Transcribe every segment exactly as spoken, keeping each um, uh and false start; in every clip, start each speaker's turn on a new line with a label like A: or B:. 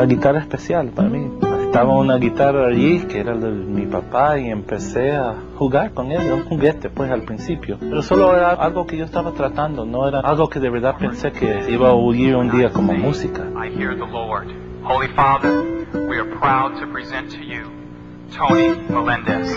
A: la guitarra especial para mí. Estaba una guitarra allí que era de mi papá y empecé a jugar con ella, un juguete pues al principio. Pero solo era algo que yo estaba tratando, no era algo que de verdad pensé que iba a oír un día como música.
B: I hear the Lord. Holy Father, we are proud to present to you Tony Melendez.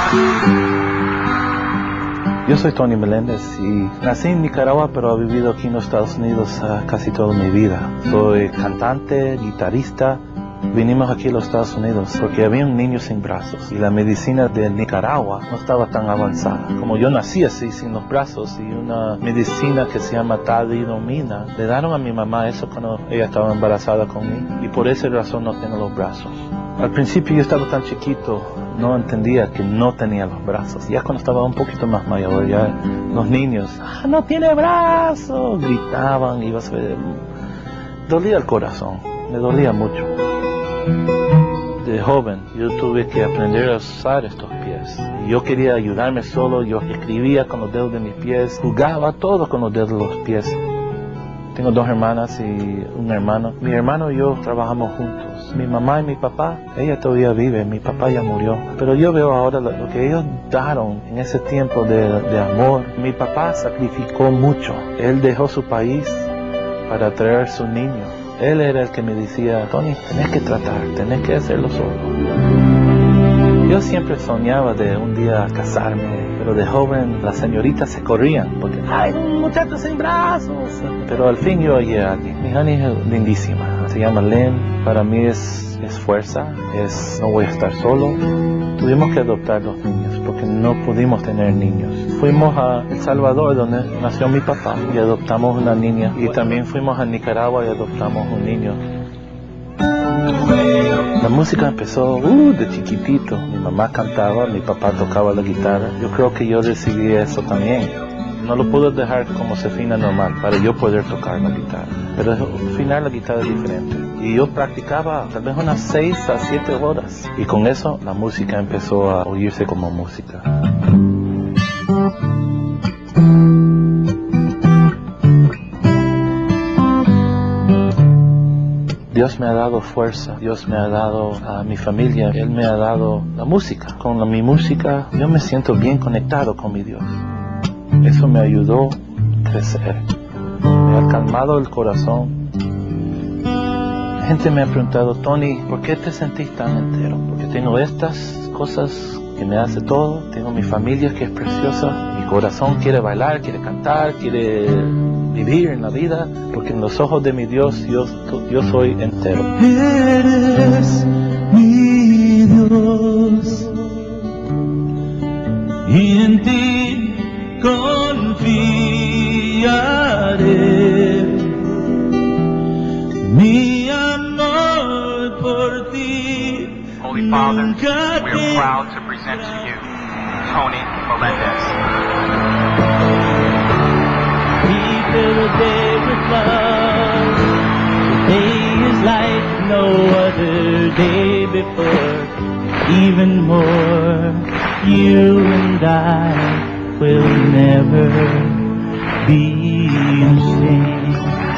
A: Yo soy Tony Melendez y nací en Nicaragua, pero he vivido aquí en los Estados Unidos uh, casi toda mi vida. Soy cantante, guitarrista. Vinimos aquí a los Estados Unidos porque había un niño sin brazos y la medicina de Nicaragua no estaba tan avanzada. Como yo nací así, sin los brazos, y una medicina que se llama talidomida, le dieron a mi mamá eso cuando ella estaba embarazada conmigo y por esa razón no tengo los brazos. Al principio yo estaba tan chiquito, no entendía que no tenía los brazos. Ya cuando estaba un poquito más mayor, ya los niños, ah, no tiene brazos, gritaban, iba a ser... dolía el corazón, me dolía mucho. De joven yo tuve que aprender a usar estos pies. Yo quería ayudarme solo, yo escribía con los dedos de mis pies, jugaba todo con los dedos de los pies. Tengo dos hermanas y un hermano. Mi hermano y yo trabajamos juntos. Mi mamá y mi papá, ella todavía vive, mi papá ya murió. Pero yo veo ahora lo, lo que ellos dieron en ese tiempo de, de amor. Mi papá sacrificó mucho. Él dejó su país para traer su niño. Él era el que me decía, Tony, tenés que tratar, tenés que hacerlo solo. Yo siempre soñaba de un día casarme, pero de joven las señoritas se corrían porque ¡ay, un muchacho sin brazos! Pero al fin yo hallé a alguien. Mi honey es lindísima, se llama Lynn. Para mí es, es fuerza, es no voy a estar solo. Tuvimos que adoptar los niños porque no pudimos tener niños. Fuimos a El Salvador, donde nació mi papá, y adoptamos una niña. Y también fuimos a Nicaragua y adoptamos un niño. La música empezó uh, de chiquitito. Mi mamá cantaba, mi papá tocaba la guitarra. Yo creo que yo recibí eso también. No lo puedo dejar como se afina normal para yo poder tocar la guitarra. Pero afinar la guitarra es diferente. Y yo practicaba tal vez unas seis a siete horas. Y con eso la música empezó a oírse como música. Dios me ha dado fuerza, Dios me ha dado a mi familia, Él me ha dado la música. Con la, mi música yo me siento bien conectado con mi Dios. Eso me ayudó a crecer, me ha calmado el corazón. La gente me ha preguntado, Tony, ¿por qué te sentís tan entero? Porque tengo estas cosas que me hace todo, tengo mi familia que es preciosa, mi corazón quiere bailar, quiere cantar, quiere vivir en la vida, porque en los ojos de mi Dios yo, yo soy entero.
C: Eres mi Dios y en ti confiaré. Mi amor por ti.
B: Holy Father, we are proud to present to you Tony Melendez.
C: Fill the day with love. Today is like no other day before. Even more, you and I will never be the same.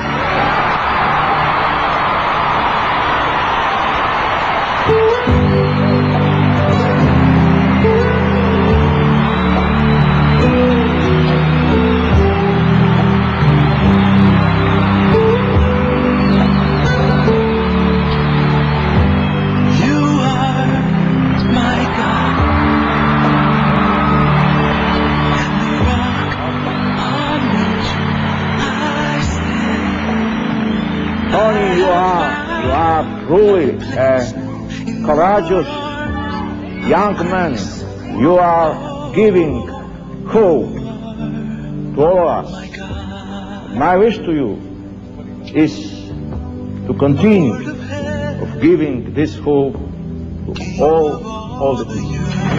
D: Tony, you are, you are truly a courageous young man. You are giving hope to all of us. My wish to you is to continue of giving this hope to all, all the people.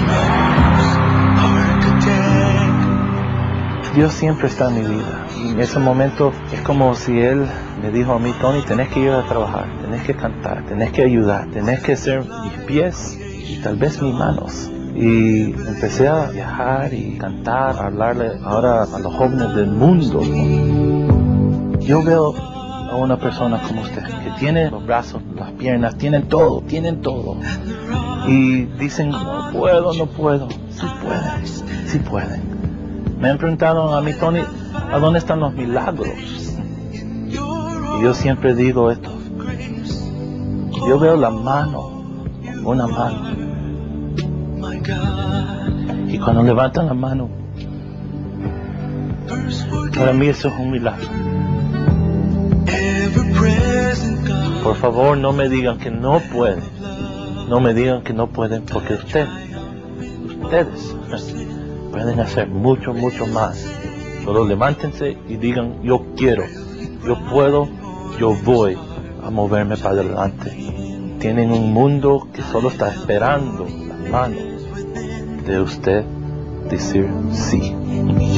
A: Dios siempre está en mi vida. Y en ese momento es como si Él me dijo a mí, Tony, tenés que ir a trabajar, tenés que cantar, tenés que ayudar, tenés que ser mis pies y tal vez mis manos. Y empecé a viajar y cantar, a hablarle ahora a los jóvenes del mundo. Yo veo a una persona como usted, que tiene los brazos, las piernas, tienen todo, tienen todo. Y dicen, no puedo, no puedo. Sí pueden, sí pueden. Me han preguntado a mí, Tony, ¿a dónde están los milagros? Y yo siempre digo esto. Yo veo la mano, una mano. Y cuando levantan la mano, para mí eso es un milagro. Por favor, no me digan que no pueden. No me digan que no pueden, porque ustedes, ustedes pueden hacer mucho, mucho más. Solo levántense y digan, yo quiero, yo puedo, yo voy a moverme para adelante. Tienen un mundo que solo está esperando las manos de usted decir sí.